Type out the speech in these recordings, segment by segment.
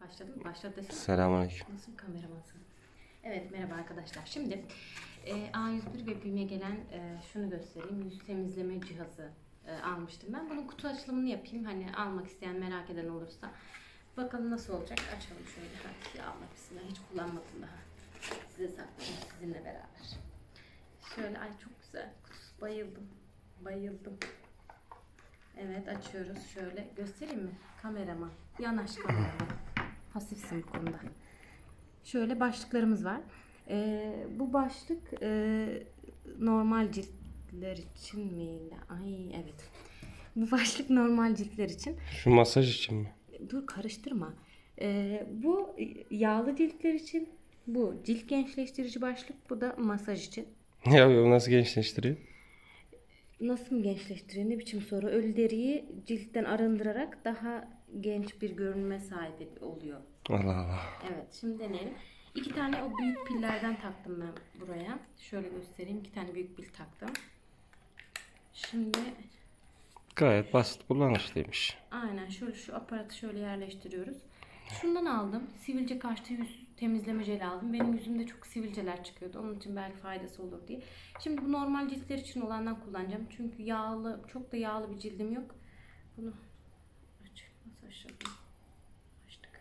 Başladı mı? Başladı desene. Selamünaleyküm. Nasıl kameramansın? Evet, merhaba arkadaşlar. Şimdi A101 ve BİM'e gelen şunu göstereyim. Yüz temizleme cihazı almıştım ben. Bunun kutu açılımını yapayım. Hani almak isteyen, merak eden olursa. Bakalım nasıl olacak. Açalım şöyle. Hadi ya Allah bismillah. Hiç kullanmadım daha. Size saklayayım sizinle beraber. Şöyle ay çok güzel. Kutusu bayıldım. Bayıldım. Evet açıyoruz. Şöyle göstereyim mi? Kamerama. Yanaş kamerama. Pasifsin bu konuda. Şöyle başlıklarımız var. Bu başlık normal ciltler için miydi? Ay evet. Bu başlık normal ciltler için. Şu masaj için mi? Dur karıştırma. Bu yağlı ciltler için. Bu cilt gençleştirici başlık. Bu da masaj için. Ya o nasıl gençleştiriyor? Nasıl mı gençleştiriyor? Ne biçim soru? Ölü deriyi ciltten arındırarak daha genç bir görünme sahip oluyor. Allah Allah. Evet, şimdi deneyelim. 2 tane o büyük pillerden taktım ben buraya. Şöyle göstereyim. 2 tane büyük pil taktım. Şimdi Gayet basit, kullanışlıymış. aynen şöyle şu aparatı şöyle yerleştiriyoruz. Şundan aldım. Sivilce karşıtı yüz temizleme jeli aldım. Benim yüzümde çok sivilceler çıkıyordu. Onun için belki faydası olur diye. Şimdi bu normal ciltler için olandan kullanacağım. Çünkü yağlı, çok da yağlı bir cildim yok. Bunu aç. Nasıl açalım? Açtık.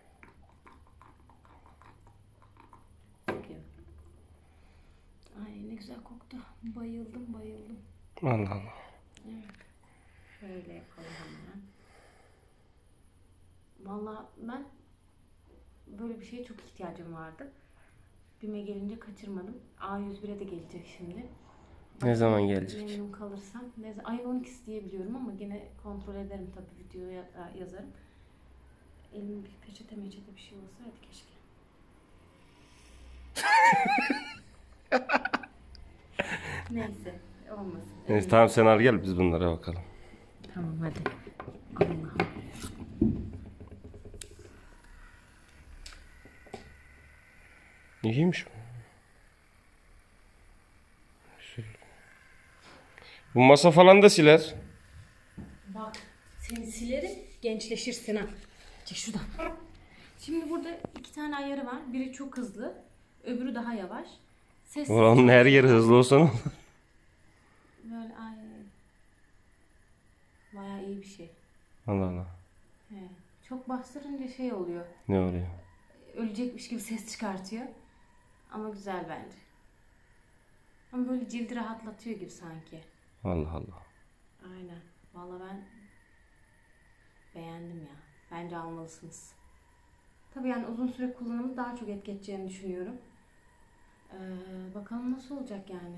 Sıkıyor. Ay ne güzel koktu. Bayıldım bayıldım. Allah Allah. Evet. Şöyle yapalım hemen. Vallahi ben böyle bir şeye çok ihtiyacım vardı. BİM'e gelince kaçırmadım. A101'e de gelecek şimdi. Ne zaman gelecek? Memnun kalırsam. Ayın 12'si diye biliyorum ama gene kontrol ederim tabii, videoya yazarım. Elimde bir peçete bir şey olsaydı keşke. Neyse olmasın. Neyse tamam, sen al gel, biz bunlara bakalım. Tamam hadi. Allah'ım. İyiymiş bu. Bu masa falan da siler. Bak seni silerim gençleşirsin ha. Çek şuradan. Şimdi burada 2 tane ayarı var. Biri çok hızlı. Öbürü daha yavaş. Ses Oranın her yeri hızlı olsa ne olur? böyle ay. Bayağı iyi bir şey. Allah Allah. He. Çok bastırınca şey oluyor. Ne oluyor? Ölecekmiş gibi ses çıkartıyor. Ama güzel bence. Ama böyle cildi rahatlatıyor gibi sanki. Allah Allah. Aynen. Vallahi ben beğendim ya. Bence almalısınız. Tabii yani uzun süre kullanımı daha çok etki edeceğini düşünüyorum. Bakalım nasıl olacak yani.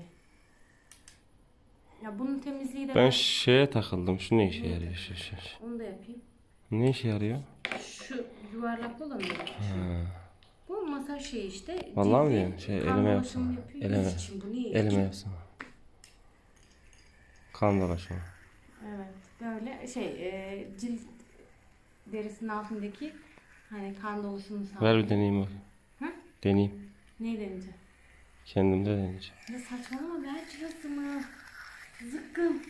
Ya bunun temizliği de Ben şeye takıldım. Şu ne işe yarıyor? Şu. onu da yapayım. Ne işe yarıyor? Şu yuvarlaklı olan mı? Bu masaj şeyi işte. Vallahi mi Cildi diyorsun? Şey, kan elime dolaşımı yapsana. yapıyor. Elime. Yüz için bu niye? Elime yapsana. Kan dolaşımı. Evet. Böyle cilt derisinin altındaki hani kan dolaşımını sağlıyor. Ver bir deneyeyim bak. Hı? Deneyeyim. Neyi deneyeceğim? Kendimde deneyeceğim. Ya saçmalama ver cihazımı. Zıkkım.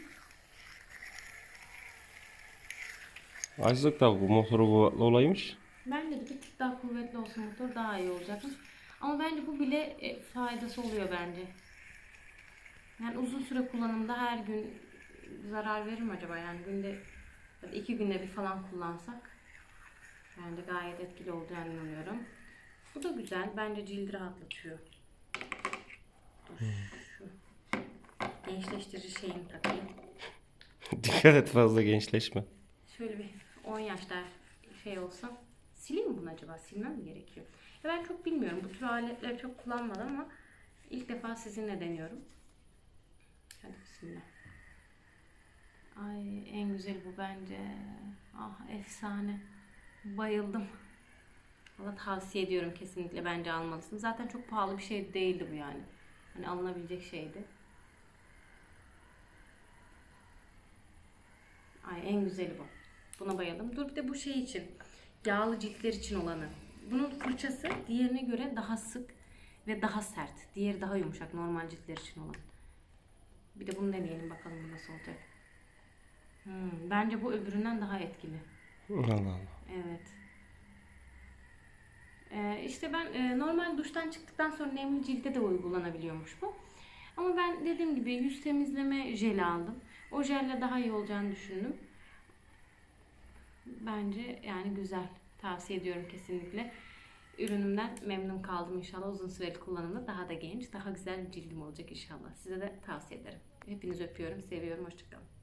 Açlık da bu motoru kuvvetli olaymış. Bence de bir tık daha kuvvetli olsa motor daha iyi olacakmış. Ama bence bu bile faydası oluyor bence. Yani uzun süre kullanımda her gün zarar verir mi acaba? Yani günde 2 günde bir falan kullansak bence gayet etkili olacağını inanıyorum. Bu da güzel. Bence cildi rahatlatıyor. Dur şu gençleştirici şeyini takayım. Dikkat et, fazla gençleşme. Şöyle bir 10 yaşlar şey olsa sileyim mi bunu acaba? Silmem mi gerekiyor? Ya ben çok bilmiyorum. Bu tür aletleri çok kullanmadım ama ilk defa sizinle deniyorum. Hadi bismillah. Ay en güzeli bu bence. Ah efsane. Bayıldım. Valla tavsiye ediyorum kesinlikle, bence almalısın. Zaten çok pahalı bir şey değildi bu yani. Hani alınabilecek şeydi. Ay en güzeli bu. Buna bayıldım. Dur bir de bu şey için. Yağlı ciltler için olanı. Bunun fırçası diğerine göre daha sık ve daha sert. Diğeri daha yumuşak normal ciltler için olan. Bir de bunu deneyelim bakalım bu nasıl olacak. Bence bu öbüründen daha etkili. Allah Allah. Evet. İşte ben normal duştan çıktıktan sonra nemli cilde de uygulanabiliyormuş bu. Ama ben dediğim gibi yüz temizleme jeli aldım. O jelle daha iyi olacağını düşündüm. Bence yani güzel. Tavsiye ediyorum kesinlikle. Ürünümden memnun kaldım inşallah. Uzun süreli kullanımda daha da genç, daha güzel bir cildim olacak inşallah. Size de tavsiye ederim. Hepinizi öpüyorum, seviyorum. Hoşçakalın.